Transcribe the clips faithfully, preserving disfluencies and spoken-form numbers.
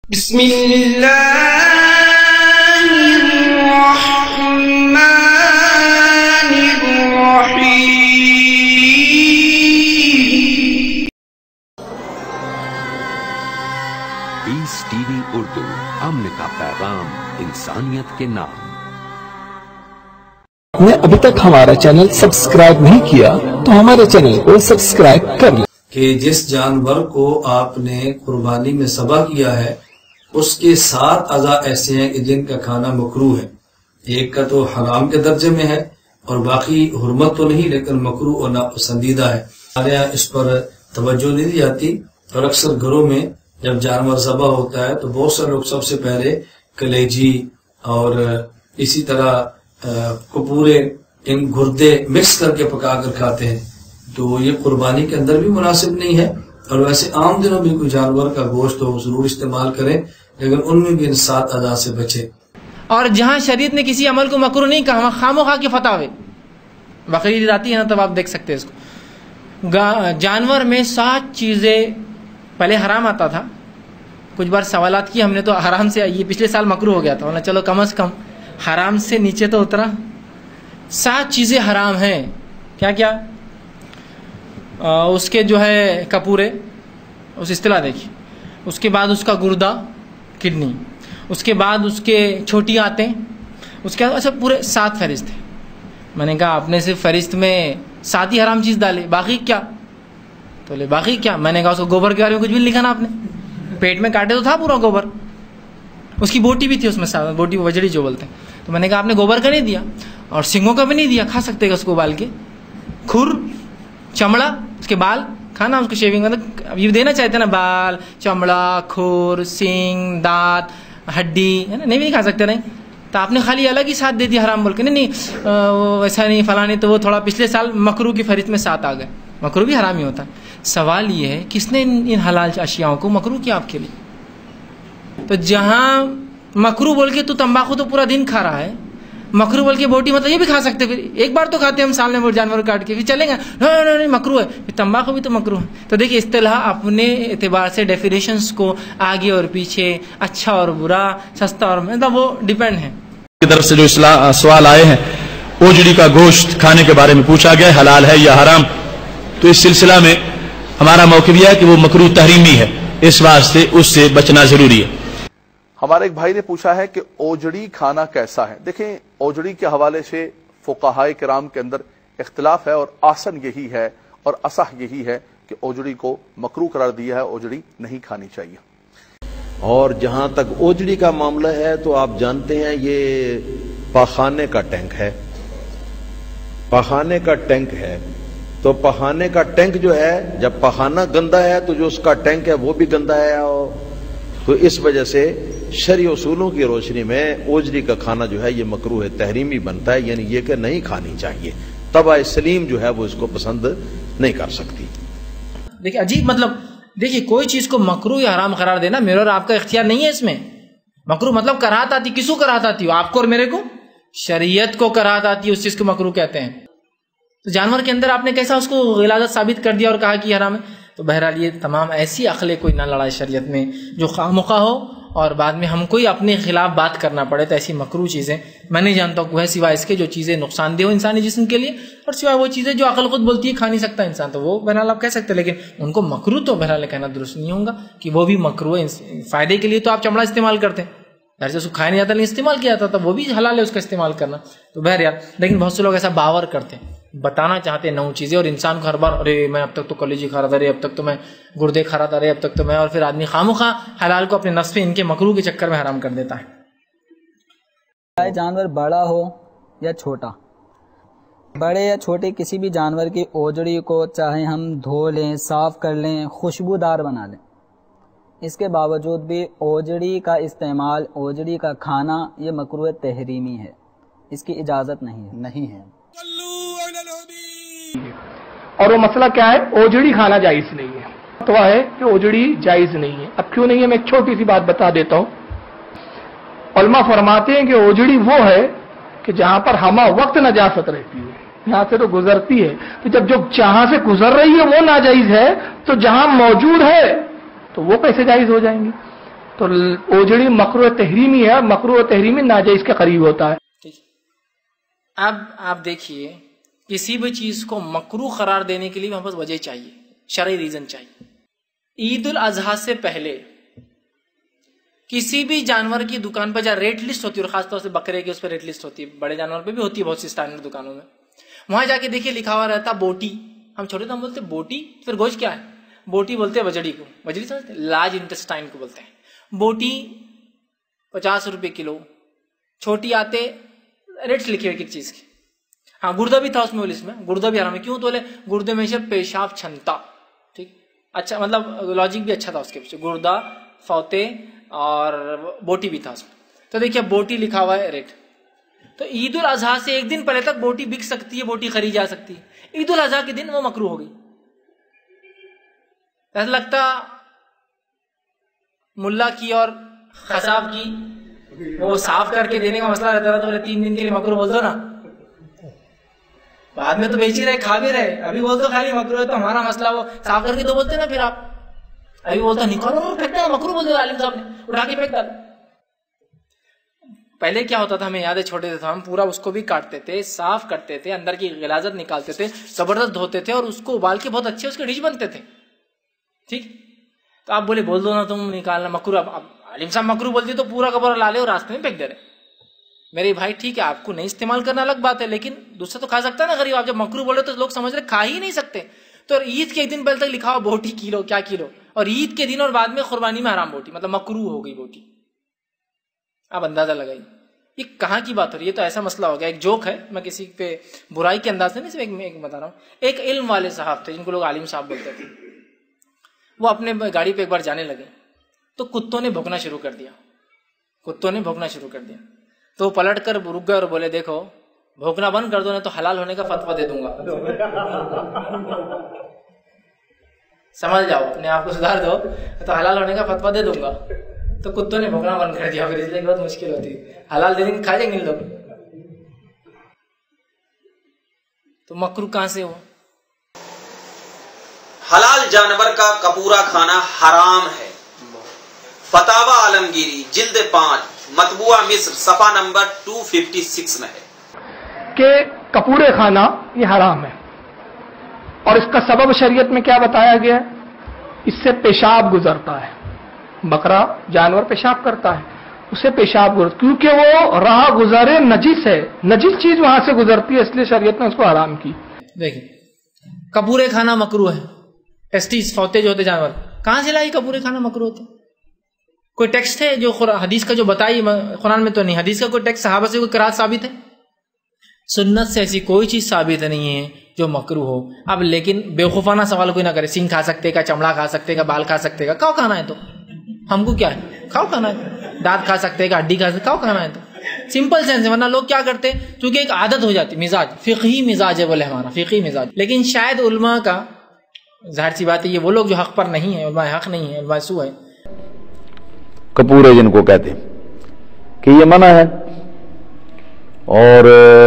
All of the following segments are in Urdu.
بسم اللہ الرحمن الرحیم۔ پیس ٹی وی اردو، امن کا پیغام انسانیت کے نام۔ آپ نے ابھی تک ہمارا چینل سبسکرائب نہیں کیا تو ہمارے چینل کو سبسکرائب کر لیں۔ کہ جس جانور کو آپ نے قربانی میں ذبح کیا ہے اس کے سات اعضاء ایسے ہیں کہ جن کا کھانا مکروہ ہے۔ ایک کا تو حرام کے درجے میں ہے اور باقی حرمت تو نہیں لیکن مکروہ اور ناپسندیدہ ہے۔ ہمارے یہاں اس پر توجہ نہیں دی جاتی اور اکثر گھروں میں جب جانور ذبح ہوتا ہے تو بہت سے لوگ سب سے پہلے کلیجی اور اسی طرح کپورے ان گردے مکس کر کے پکا کر کھاتے ہیں، تو یہ قربانی کے اندر بھی مناسب نہیں ہے۔ اور ویسے عام دنوں میں کوئی جانور کا گوشت ہو ضرور استعمال کریں، لیکن ان میں بھی ان سات اعضاء سے بچے۔ اور جہاں شریعت نے کسی عمل کو مکروہ نہیں کہا، خام و خواہ کے فتاوے بقرعید آتی ہے نا تب آپ دیکھ سکتے ہیں اس کو۔ جانور میں سات چیزیں پہلے حرام آتا تھا، کچھ بار سوالات کی ہم نے تو حرام سے، یہ پچھلے سال مکروہ ہو گیا تھا، ورنہ چلو کم از کم حرام سے نیچے تو اترا۔ سات چیزیں حرام ہیں، کیا کیا؟ اس کے جو ہے کپورے، اس اصطلاح دیکھیے، اس کے بعد اس کا گردہ کڈنی، اس کے بعد اس کے چھوٹی آتیں، اس کے بعد اچھا پورے سات فہرست ہیں۔ میں نے کہا آپ نے صرف فہرست میں سات ہی حرام چیز ڈالے، باقی کیا؟ تو لے باقی کیا؟ میں نے کہا اس کو گوبر کے بارے میں کچھ بھی لکھا نا آپ نے، پیٹ میں کاٹے تو تھا پورا گوبر، اس کی بوٹی بھی تھی اس میں ساتھ، بوٹی وجڑی جو بولتے ہیں۔ تو میں نے کہا آپ نے گوبر کا نہیں دیا اور سنگوں کا بھی نہیں دیا، کھا سکتے گا اس کو ابال کے، کھر، چمڑا، اس کے بال کھانا، اس کو شیونگ مطلب یہ دینا چاہتے ہیں نا، بال، چمڑا، کھور، سینگ، دانت، ہڈی ہے نا، نہیں بھی کھا سکتے نہیں، تو آپ نے خالی الگ ہی ساتھ دے دی حرام بول کے، نہیں نہیں ویسا نہیں فلاں نہیں، تو وہ تھوڑا پچھلے سال مکروہ کی فہرست میں ساتھ آ گئے۔ مکروہ بھی حرام ہی ہوتا ہے۔ سوال یہ ہے کس نے ان حلال اشیاء کو مکروہ کیا آپ کے لیے؟ تو جہاں مکروہ بول کے تو تمباکو تو پورا دن کھا رہا ہے، مکروہ بول کے بوٹی مطلب یہ بھی کھا سکتے، پھر ایک بار تو کھاتے ہم سال میں وہ جانور کاٹ کے، پھر چلیں گے نہیں مکروہ ہے، پھر تمباکو بھی تو مکروہ ہے۔ تو دیکھیے اصطلاح اپنے اعتبار سے ڈیفینیشنز کو آگے اور پیچھے، اچھا اور برا، سستا اور مطلب وہ ڈیپینڈ ہے۔ کی طرف سے جو سوال آئے ہیں، اوجڑی کا گوشت کھانے کے بارے میں پوچھا گیا حلال ہے یا حرام، تو اس سلسلہ میں ہمارا موقف یہ ہے کہ وہ مکروہ تحریمی ہے، اس واسطے اس سے بچنا ضروری ہے۔ ہمارے ایک بھائی نے پوچھا ہے کہ اوجڑی کھانا کیسا ہے؟ دیکھیں اوجڑی کے حوالے سے فقہائے کرام کے اندر اختلاف ہے اور آسن یہی ہے اور اصح یہی ہے کہ اوجڑی کو مکروہ قرار دیا ہے، اوجڑی نہیں کھانی چاہیے۔ اور جہاں تک اوجڑی کا معاملہ ہے تو آپ جانتے ہیں یہ پاخانے کا ٹینک ہے، پاخانے کا ٹینک ہے، تو پاخانے کا ٹینک جو ہے جب پاخانہ گندا ہے تو جو اس کا ٹینک ہے وہ بھی گندا ہے، تو اس وجہ سے شرعی اصولوں کی روشنی میں اوجڑی کا کھانا جو ہے یہ مکروہ تحریمی بنتا ہے، یعنی یہ کہ نہیں کھانی چاہیے، طبع سلیم جو ہے وہ اس کو پسند نہیں کر سکتی۔ دیکھیں عجیب مطلب، دیکھیے کوئی چیز کو مکروہ یا حرام قرار دینا میرا اور آپ کا اختیار نہیں ہے۔ اس میں مکروہ مطلب کراہت آتی، کس کو کراہت آتی ہو؟ آپ کو اور میرے کو، شریعت کو کراہت آتی ہے، اس چیز کو مکروہ کہتے ہیں۔ تو جانور کے اندر آپ نے کیسا اس کو غلاظت ثابت کر دیا اور کہا کہ حرام ہے؟ تو بہرحال یہ تمام ایسی عقلیں کوئی نہ لڑائے شریعت میں جو خواہ مخواہ ہو اور بعد میں ہم کوئی اپنے خلاف بات کرنا پڑے، تو ایسی مکروہ چیزیں میں نہیں جانتا ہوں کوئی ہے سوائے اس کے جو چیزیں نقصان دہ ہو انسانی جسم کے لیے، اور سوائے وہ چیزیں جو عقل خود بولتی ہے کھا نہیں سکتا انسان، تو وہ بہرحال آپ کہہ سکتے ہیں، لیکن ان کو مکروہ تو بہرحال کہنا درست نہیں ہوگا کہ وہ بھی مکروہ فائدے کے لیے تو آپ چمڑا استعمال کرتے ہیں، گھر سے اس کو کھایا نہیں جاتا لیکن استعمال کیا جاتا تھا، وہ بھی حلال ہے اس کا استعمال کرنا، تو بہرحال لیکن بہت سے لوگ ایسا باور کرتے ہیں، بتانا چاہتے ہیں نو چیزیں، اور انسان کو ہر بار ارے میں اب تک تو کلیجی کھا رہا تھا، رے اب تک تو میں گردے کھا رہا تھا، رے اب تک تو میں، اور پھر آدمی خامخواہ حلال کو اپنے نصف ان کے مکروہ کے چکر میں حرام کر دیتا ہے۔ چاہے جانور بڑا ہو یا چھوٹا، بڑے یا چھوٹے کسی بھی جانور کی اوجڑی کو چاہے ہم دھو لیں، صاف کر لیں، خوشبودار بنا لیں، اس کے باوجود بھی اوجڑی کا استعمال، اوجڑی کا کھانا یہ مکروہ تحریمی ہے، اس کی اجازت نہیں ہے نہیں ہے اور وہ مسئلہ کیا ہے؟ اوجڑی کھانا جائز نہیں ہے، تو ہے کہ اوجڑی جائز نہیں ہے۔ اب کیوں نہیں ہے میں ایک چھوٹی سی بات بتا دیتا ہوں۔ علماء فرماتے ہیں کہ اوجڑی وہ ہے کہ جہاں پر ہمہ وقت نجاست رہتی ہے، یہاں سے تو گزرتی ہے، تو جب جو جہاں سے گزر رہی ہے وہ ناجائز ہے، تو جہاں موجود ہے تو وہ کیسے جائز ہو جائیں گی؟ تو اوجڑی مکروہ تحریمی ہے، مکروہ تحریمی ناجائز کے قریب ہوتا ہے. اب آپ دیکھیے کسی بھی چیز کو مکروہ قرار دینے کے لیے ہمیں بس وجہ چاہیے، شرعی ریزن چاہیے. عید الاضحیٰ سے پہلے کسی بھی جانور کی دکان پر جہاں ریٹ لسٹ ہوتی ہے، اور خاص طور سے بکرے کی اس پہ ریٹ لسٹ ہوتی ہے، بڑے جانور پہ بھی ہوتی ہے بہت سی اسٹینڈرڈ دکانوں میں، وہاں جا کے دیکھیے لکھا ہوا رہتا بوٹی. ہم چھوٹے تو ہم بولتے بوٹی، پھر گوشت کیا ہے؟ بوٹی بولتے ہیں بجڑی کو، بجڑی سمجھتے ہیں، لارج انٹسٹائن کو بولتے ہیں. بوٹی پچاس روپے کلو، چھوٹی آتے ریٹس لکھے ہوئے کس چیز کی. ہاں گردہ بھی تھا اس میں، لسٹ میں گردہ بھی حرام ہے. کیوں؟ تو بولے گردے میں سے پیشاب چھنتا. ٹھیک، اچھا مطلب لاجک بھی اچھا تھا اس کے پیچھے، گردہ، فوتے اور بوٹی بھی تھا اس میں. تو دیکھیے بوٹی لکھا ہوا ہے ریٹ. تو عید الاضحیٰ سے ایک دن پہلے تک بوٹی بک سکتی ہے، بوٹی خرید جا سکتی ہے. عید الاضحیٰ کے دن وہ مکروہ ہو گئی. ایسا لگتا ملا کی اور خصاب کی وہ صاف کر کے دینے کا مسئلہ رہتا رہا، تو تین دن کے لیے مکروہ بول دو نا، بعد میں تو بیچ ہی رہے، کھا بھی رہے. ابھی بول دو خالی مکروہ ہے تو ہمارا مسئلہ وہ صاف کر کے تو بولتے نا. پھر آپ ابھی بولتا نکالو پھینک دینا، مکروہ بول دیا عالم صاحب نے، اٹھا کے پھینک ڈالا. پہلے کیا ہوتا تھا ہمیں یاد ہے، چھوٹے تھے ہم پورا اس کو بھی کاٹتے تھے، صاف کرتے تھے، اندر کی غلاظت نکالتے تھے، زبردست دھوتے تھے اور اس کو ابال کے بہت اچھے اس کے ڈش بنتے تھے. ٹھیک، تو آپ بولے بول دو نا تم نکالنا مکروہ. اب عالم صاحب مکروہ بولتی تو پورا کا پورا لا لے اور راستے میں پھینک دے رہے. میرے بھائی ٹھیک ہے آپ کو نہیں استعمال کرنا الگ بات ہے، لیکن دوسرا تو کھا سکتا ہے نا غریب. آپ جب مکروہ بولے تو لوگ سمجھ رہے کھا ہی نہیں سکتے. تو عید کے ایک دن پہلے تک لکھا ہوا بوٹی کلو کیا کلو، اور عید کے دن اور بعد میں قربانی میں حرام بوٹی، مطلب مکروہ ہو گئی بوٹی. آپ اندازہ لگائیے یہ کہاں کی بات ہو رہی ہے. تو ایسا مسئلہ ہو گیا. ایک جوک ہے، میں کسی پہ برائی کے انداز سے نہیں، صرف ایک بتا رہا ہوں. ایک علم والے صاحب تھے جن کو لوگ عالم صاحب بولتے تھے. وہ اپنے گاڑی پہ ایک بار جانے لگے تو کتوں نے بھونکنا شروع کر دیا. کتوں نے بھونکنا شروع کر دیا تو وہ پلٹ کر رک گئے اور بولے دیکھو بھونکنا بند کر دو نا تو حلال ہونے کا فتویٰ دے دوں گا. سمجھ جاؤ، اپنے آپ کو سدھار دو تو حلال ہونے کا فتویٰ دے دوں گا. تو کتوں نے بھونکنا بند کر دیا. پھر اس لیے بہت مشکل ہوتی ہے، حلال دے دیں کھا جائیں گے لوگ. تو مکروہ کہاں سے ہو؟ حلال جانور کا کپورا کھانا حرام ہے. فتاوی عالمگیری جلد پانچ مطبوعہ مصر صفحہ نمبر دو سو چھپن میں ہے کہ کپورے کھانا یہ حرام ہے. اور اس کا سبب شریعت میں کیا بتایا گیا ہے؟ اس سے پیشاب گزرتا ہے. بکرا جانور پیشاب کرتا ہے، اسے پیشاب گزرتا کیونکہ وہ راہ گزارے نجس ہے، نجس چیز وہاں سے گزرتی ہے، اس لیے شریعت نے اس کو حرام کی. دیکھیں کپورے کھانا مکروہ ہے. ٹیسٹیز فوتے جو ہوتے جانور کہاں سے لائی کپورے کھانا مکروہ ہوتا؟ کوئی ٹیکسٹ ہے جو حدیث کا جو بتائی؟ قرآن میں تو نہیں. حدیث کا کوئی ٹیکسٹ صحابہ سے کوئی قرات ثابت ہے؟ سنت سے ایسی کوئی چیز ثابت نہیں ہے جو مکروہ ہو. اب لیکن بیوقوفانہ سوال کوئی نہ کرے، سینگ کھا سکتے کا، چمڑا کھا سکتے کا، بال کھا سکتے کا، کھاؤ کھانا ہے تو ہم کو کیا ہے، کھاؤ کھانا ہے. دانت کھا سکتے کا، ہڈی کھا سکتے، کھاؤ کھانا ہے تو سمپل سینس ہے. ورنہ لوگ کیا کرتے کیونکہ ایک عادت ہو جاتی، مزاج فقہی مزاج ہے بولے ہمارا فقہی مزاج. لیکن شاید علماء کا ظاہر سی بات ہے یہ وہ لوگ جو حق پر نہیں ہیں، علماء حق نہیں ہیں، علماء سو ہے. کپورے جن کو کہتے ہیں کہ یہ منع ہے. اور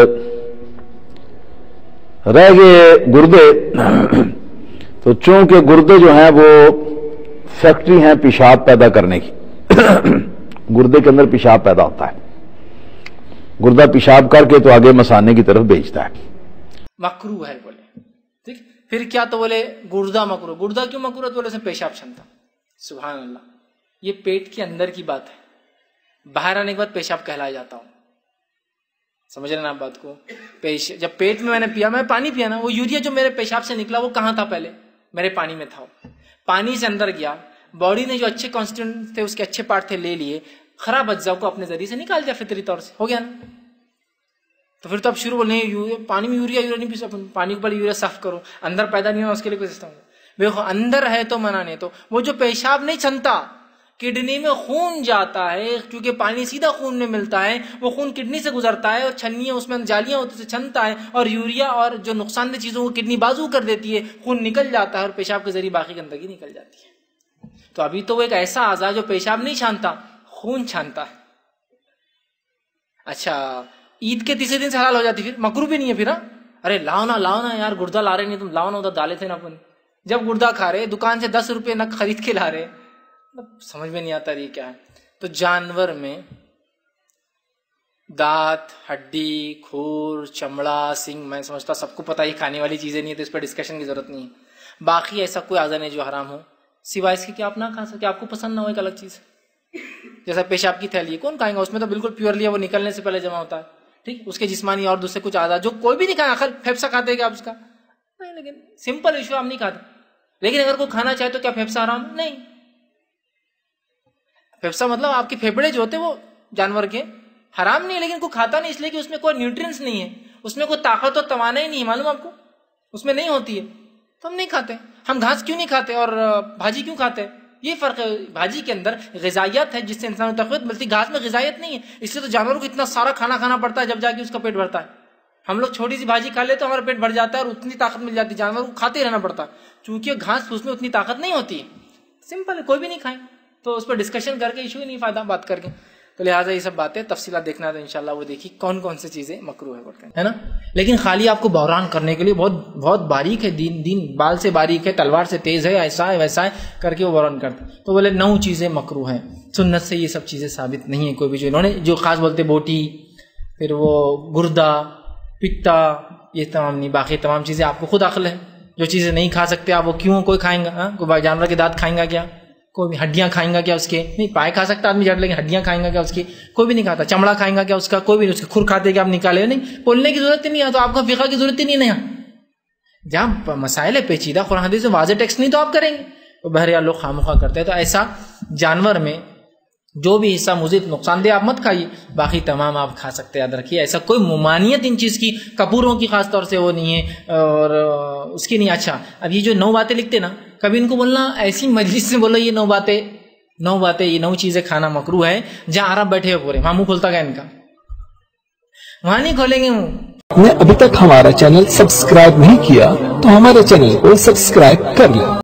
رہ گئے گردے، تو چونکہ گردے جو ہیں وہ فیکٹری ہیں پیشاب پیدا کرنے کی. گردے کے اندر پیشاب پیدا ہوتا ہے، گردہ پیشاب کر کے تو آگے مسانے کی طرف بھیجتا ہے. مکروہ ہے بولے. ٹھیک، پھر کیا تو بولے گردہ مکروہ. گردہ کیوں مکروہ؟ تو بولے اس میں پیشاب چھنتا. سبحان اللہ، یہ پیٹ کے اندر کی بات ہے، باہر آنے کے بعد پیشاب کہلایا جاتا ہوں. سمجھ رہے نا آپ بات کو؟ پیش جب پیٹ میں میں نے پیا، میں پانی پیا نا، وہ یوریا جو میرے پیشاب سے نکلا وہ کہاں تھا؟ پہلے میرے پانی میں تھا. پانی سے اندر گیا، باڈی نے جو اچھے کانسٹیٹوئنٹ تھے، اس کے اچھے پارٹ تھے لے لیے، خراب اجزاء کو اپنے ذریعے سے نکال دیا فطری طور سے، ہو گیا نا. تو پھر تو اب شروع بولنے پانی میں یوریا یوریا نہیں پی، پانی کو پہلے یوریا صاف کرو. اندر پیدا نہیں ہوا اس کے لیے کوئی سسٹم نہیں. دیکھو اندر ہے تو منع نہیں. تو وہ جو پیشاب نہیں چھنتا، کڈنی میں خون جاتا ہے، کیونکہ پانی سیدھا خون میں ملتا ہے، وہ خون کڈنی سے گزرتا ہے اور چھنیاں اس میں جالیاں ہوتی سے چھنتا ہے، اور یوریا اور جو نقصان دہ چیزوں کو کڈنی بازو کر دیتی ہے، خون نکل جاتا ہے اور پیشاب کے ذریعے باقی گندگی نکل جاتی ہے. تو ابھی تو وہ ایک ایسا اعضاء جو پیشاب نہیں چھانتا، خون چھانتا ہے. اچھا عید کے تیسرے دن سے حلال ہو جاتی، پھر مکروہ بھی نہیں ہے. پھر ارے لاؤ نا لاؤ نا یار، گردہ لا رہے نہیں تم، لاؤ نا ادھر ڈالے تھے نا اپن. جب گردہ کھا رہے، دکان سے دس روپے نگ خرید کے لا رہے، समझ में नहीं आता ये क्या है। तो जानवर में दांत, हड्डी, खूर, चमड़ा, सिंग, मैं समझता सबको पता ही खाने वाली चीजें नहीं है तो इस पर डिस्कशन की जरूरत नहीं है। बाकी ऐसा कोई आज़ा नहीं जो हराम हो, सिवाय इसके कि आप ना खा सके, आपको पसंद ना हो, एक अलग चीज। जैसा पेशाब की थैली है, कौन खाएगा, उसमें तो बिल्कुल प्योरली है, वो निकलने से पहले जमा होता है, ठीक। उसके जिस्मानी और दूसरे कुछ आज़ा जो कोई भी नहीं खाए, आखिर फेफसा खाते क्या आप उसका नहीं, लेकिन सिंपल इशू आप नहीं खाते। लेकिन अगर कोई खाना चाहे तो क्या फेफसा हराम नहीं? फेफसा मतलब आपके फेफड़े जो होते हैं वो जानवर के हराम नहीं है, लेकिन कोई खाता नहीं इसलिए कि उसमें कोई न्यूट्रिएंट्स नहीं है, उसमें कोई ताकत और तवाना ही नहीं है, मालूम आपको, उसमें नहीं होती है, तो हम नहीं खाते। हम घास क्यों नहीं खाते और भाजी क्यों खाते हैं? ये फर्क है। भाजी के अंदर ग़िज़ाइयत है जिससे इंसान को ताकत मिलती, घास में ग़िज़ाइयत नहीं है, इसलिए तो जानवरों को इतना सारा खाना खाना पड़ता है जब जाके उसका पेट भरता है। हम लोग छोटी सी भाजी खा लेते तो हमारा पेट भर जाता है और उतनी ताकत मिल जाती है, जानवर को खाते रहना पड़ता है क्योंकि घास फूस में उतनी ताकत नहीं होती है। सिंपल है, कोई भी नहीं खाए, तो उस पर डिस्कशन करके इशू ही नहीं, फायदा बात करके। तो लिहाजा ये सब बातें तफसीलात देखना है तो इंशाल्लाह वो देखिए कौन कौन सी चीजें मकरूह है बोलते हैं, है ना। लेकिन खाली आपको बहरान करने के लिए बहुत बहुत बारीक है दीन, दीन बाल से बारीक है, तलवार से तेज है, ऐसा है वैसा है करके वो बहरान करते। तो बोले नौ चीजें मकरूह हैं, सुन्नत से ये सब चीजें साबित नहीं है। कोई भी जो इन्होंने जो खास बोलते बोटी, फिर वो गुर्दा, पित्ता, ये तमाम नहीं, बाकी तमाम चीजें आपको खुद अक्ल है। जो चीजें नहीं खा सकते आप वो क्यों कोई खाएंगा? हाँ, कोई जानवर के दांत खाएंगा क्या? कोई भी हड्डियां खाएंगा क्या उसके? नहीं, पाए खा सकता आदमी जड़, लेकिन हड्डियां खाएंगा क्या उसकी? कोई भी नहीं खाता। चमड़ा खाएंगा क्या उसका? कोई भी नहीं। उसके खुर खाते क्या आप निकाले? नहीं, बोलने की जरूरत ही नहीं है, तो आपको फिक़ह की जरूरत ही नहीं है। जहाँ मसाइल है पेचीदा, कुरान हदीस में वाज़ेह टेक्स्ट नहीं तो आप करेंगे, तो बहरहाल लोग खामखा करते हैं। तो ऐसा जानवर में जो भी हिस्सा मुज़िद नुकसानदेह आप मत खाइए, बाकी तमाम आप खा सकते हैं, याद रखिए। ऐसा कोई मुमानियत इन चीज़ की कपूरों की खास तौर से वो नहीं है और उसकी नहीं। अच्छा, अब ये जो नौ बातें लिखते ना, कभी इनको बोलना ऐसी मजलिस से बोलो ये नौ बातें, नौ बातें, ये नौ चीज़ें खाना मकरूह है, जहाँ अरब बैठे हुए पूरे, वहाँ मुँह खुलता गया इनका, वहाँ नहीं खोलेंगे मुँह। आपने अभी तक हमारा चैनल सब्सक्राइब नहीं किया तो हमारे चैनल को सब्सक्राइब कर लें।